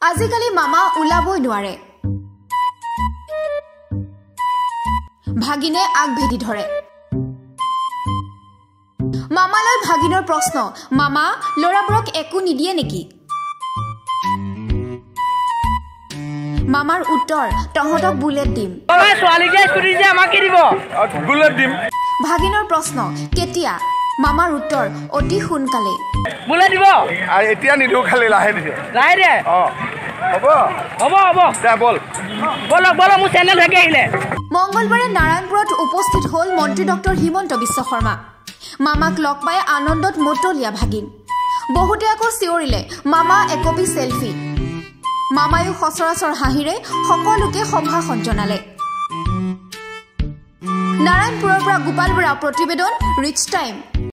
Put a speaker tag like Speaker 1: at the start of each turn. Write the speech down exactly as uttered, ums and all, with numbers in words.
Speaker 1: আজিকালি মামা ওলাবই নোৱাৰে ভাগিনে আগভেদি ধৰে মামালৈ ভাগিনৰ প্ৰশ্ন মামা লৰাবোৰক একো নিদিয়ে নেকি মামাৰ উত্তৰ তহঁতক বুলেট দিম
Speaker 2: মামা ছোৱালীকে স্কুটি যে আমাক দিব
Speaker 3: বুলেট দিম
Speaker 1: ভাগিনৰ প্ৰশ্ন কেতিয়া মামাৰ উত্তৰ অতি সোনকালে
Speaker 2: বুলেট দিব
Speaker 3: এতিয়া নিদিও খালি লাহে দিছে
Speaker 2: লাহে দে
Speaker 3: অ হ'ব
Speaker 2: হ'ব হ'ব
Speaker 3: দে বল
Speaker 2: বল বল মোৰ চেনেল থেকে আহিলে
Speaker 1: মঙ্গলবাৰে নাৰায়ণপুৰত উপস্থিত হ'ল মন্ত্ৰী ডক্টৰ হিমন্ত বিশ্ব শৰ্মা মামাক লগ পাই আনন্দত মতলীয়া ভাগিন বহুতে আকৌ চিঞৰিলে মামা একপি সেলফি মামায়ো সচৰাচৰ হাঁহিৰে সকলোকে সম্ভাষণ জনালে নাৰায়ণপুৰৰ পৰা গোপাল বৰা প্ৰতিবেদন ৰিচ টাইম।